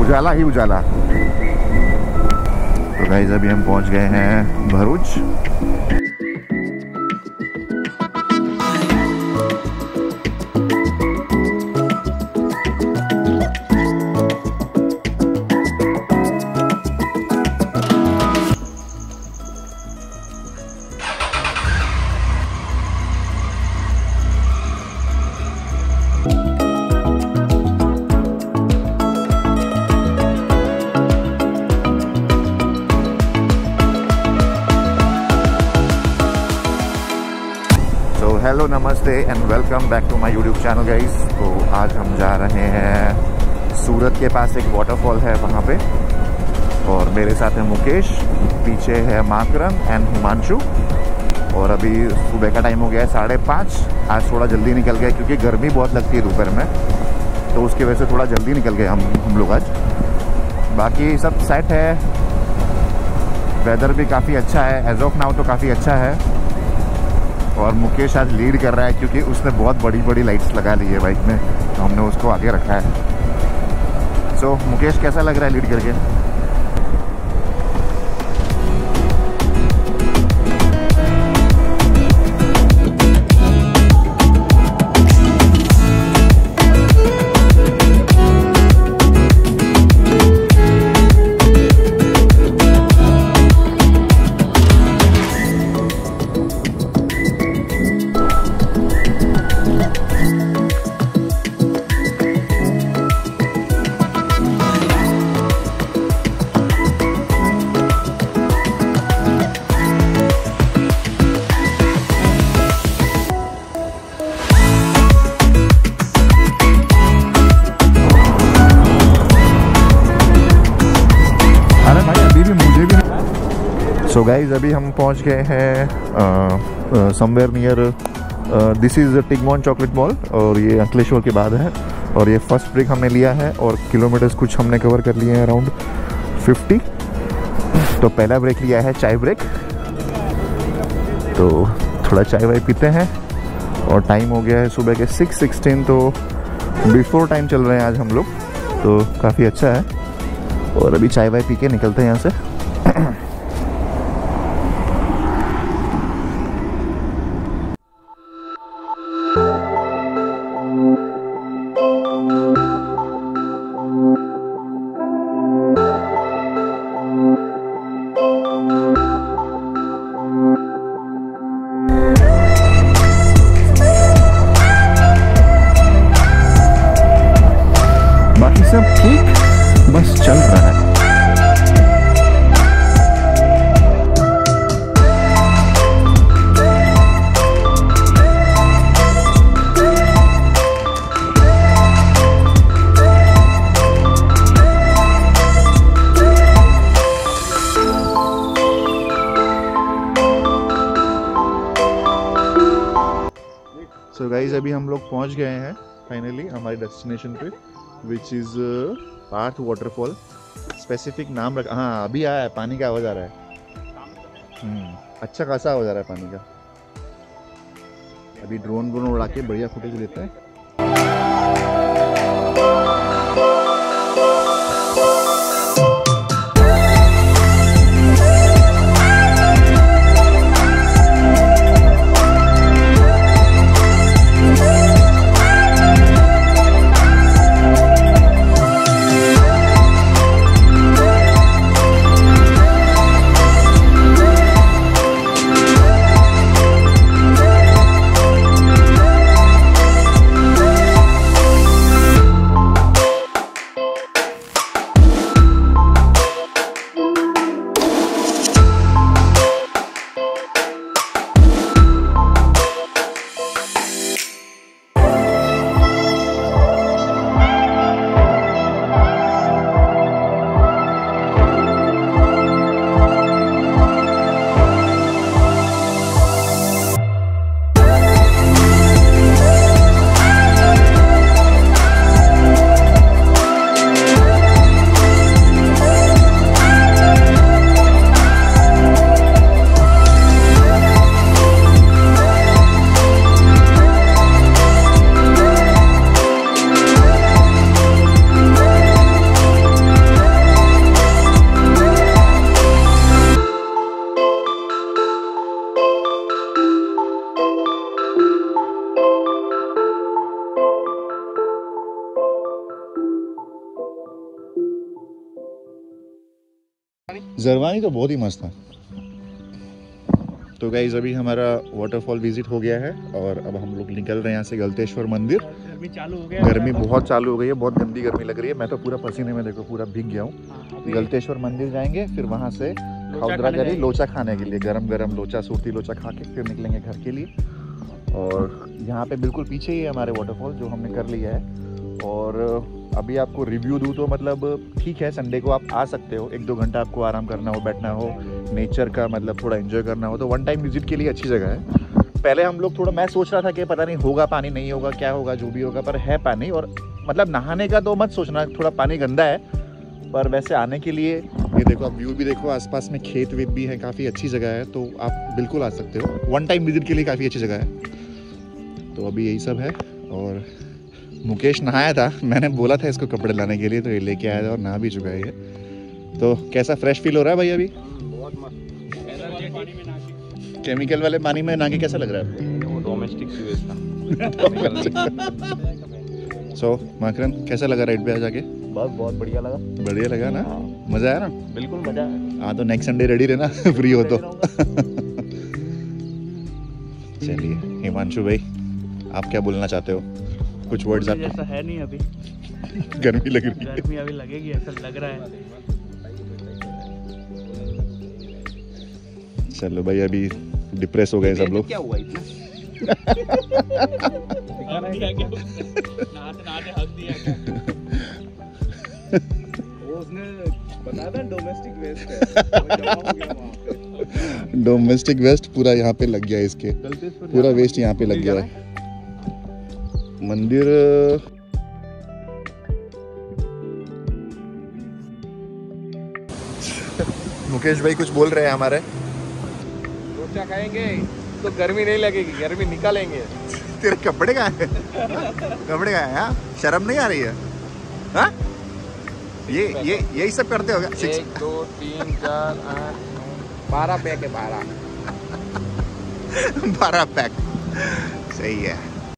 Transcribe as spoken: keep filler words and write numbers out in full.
उजाला ही उजाला। तो गाइस अभी हम पहुंच गए हैं भरूच। हेलो नमस्ते and welcome back to my YouTube channel guys. तो आज हम जा रहे हैं सूरत के पास एक वाटरफॉल है वहाँ पे, और मेरे साथ है मुकेश, पीछे है माकरम एंड हिमांशु। और अभी सुबह का टाइम हो गया है साढ़े पाँच। आज थोड़ा जल्दी निकल गए क्योंकि गर्मी बहुत लगती है दोपहर में, तो उसकी वजह से थोड़ा जल्दी निकल गए हम हम लोग आज। बाकी सब सेट है, वेदर भी काफ़ी अच्छा है, एज ऑफ नाउ तो काफ़ी अच्छा है। और मुकेश आज लीड कर रहा है क्योंकि उसने बहुत बड़ी बड़ी लाइट्स लगा ली है बाइक में, तो हमने उसको आगे रखा है। सो so, मुकेश कैसा लग रहा है लीड करके? सो गाइज अभी हम पहुंच गए हैं समवेयर नियर, दिस इज़ टिगमॉन चॉकलेट मॉल, और ये अंकलेश्वर के बाद है। और ये फर्स्ट ब्रेक हमने लिया है और किलोमीटर्स कुछ हमने कवर कर लिए हैं अराउंड फिफ्टी। तो पहला ब्रेक लिया है चाय ब्रेक, तो थोड़ा चाय वाय पीते हैं। और टाइम हो गया है सुबह के सिक्स सिक्सटीन, तो बिफोर टाइम चल रहे हैं आज हम लोग, तो काफ़ी अच्छा है। और अभी चाय वाय पी के निकलते हैं यहाँ से। बाकी सब ठीक, बस चल रहा है। सो गाइज अभी हम लोग पहुंच गए हैं फाइनली हमारे डेस्टिनेशन पे, which is Parth waterfall. Specific नाम रखा, हाँ अभी आया है, पानी का आवाज़ आ रहा है। हम्म अच्छा खासा आवाज़ आ रहा है पानी का। अभी ड्रोन व्रोन उड़ा के बढ़िया फुटेज लेते हैं। जरवानी तो बहुत ही मस्त था। तो गाइस अभी हमारा वाटरफॉल विजिट हो गया है और अब हम लोग निकल रहे हैं यहाँ से गलतेश्वर मंदिर। गर्मी चालू हो गया, गर्मी बहुत चालू हो गई है, बहुत गंदी गर्मी लग रही है। मैं तो पूरा पसीने में देखो पूरा भीग गया हूँ। गलतेश्वर मंदिर जाएंगे, फिर वहाँ से खाउदरागरी लोचा खाने के लिए, गरम गरम लोचा, सूरती लोचा खा के फिर निकलेंगे घर के लिए। और यहाँ पे बिल्कुल पीछे ही है हमारे वाटरफॉल जो हमने कर लिया है। और अभी आपको रिव्यू दूँ तो मतलब ठीक है, संडे को आप आ सकते हो, एक दो घंटा आपको आराम करना हो, बैठना हो, नेचर का मतलब थोड़ा एंजॉय करना हो तो वन टाइम विजिट के लिए अच्छी जगह है। पहले हम लोग थोड़ा, मैं सोच रहा था कि पता नहीं होगा पानी, नहीं होगा, क्या होगा, जो भी होगा, पर है पानी। और मतलब नहाने का तो मत सोचना, थोड़ा पानी गंदा है, पर वैसे आने के लिए ये देखो, आप व्यू भी देखो, आसपास में खेत वेत भी है, काफ़ी अच्छी जगह है, तो आप बिल्कुल आ सकते हो। वन टाइम विजिट के लिए काफ़ी अच्छी जगह है। तो अभी यही सब है। और मुकेश नहाया था, मैंने बोला था इसको कपड़े लाने के लिए, तो ये लेके आया था और नहा भी चुका है ये। तो कैसा फ्रेश फील हो रहा है भाई अभी? बहुत मस्त। केमिकल वाले पानी में नहा के कैसा लग रहा है? वो डोमेस्टिक सीवेज था। सो माकरन कैसा लगा राइड पे आ जाके? बस बहुत बढ़िया लगा। बढ़िया लगा ना? मजा आया ना? बिल्कुल मजा आया। हाँ तो नेक्स्ट संडे रेडी रहना फ्री हो तो। चलिए हिमांशु भाई, आप क्या बोलना चाहते हो? कुछ वर्ड्स आप? ऐसा है नहीं अभी, गर्मी लग रही है। गर्मी अभी लगेगी ऐसा लग रहा है। चलो भाई, अभी डिप्रेस हो गए सब लोग। क्या हुआ इतना? नहाते नहाते हक दिया क्या? वो उसने बताया था डोमेस्टिक वेस्ट है, वो जमा हो गया वहाँ पे। डोमेस्टिक वेस्ट पूरा यहाँ पे लग गया, इसके पूरा वेस्ट यहाँ पे लग गया है। मंदिर मुकेश भाई कुछ बोल रहे हैं हमारे। लोचा खाएंगे तो गर्मी नहीं लगेगी, गर्मी निकालेंगे। तेरे कपड़े कहाँ हैं? कपड़े कहाँ हैं? हाँ? शर्म नहीं आ रही है? हाँ? ये ये यही सब करते होगा? एक दो तीन चार आठ नौ बारह पैक है, बारह बारह पैक। सही है।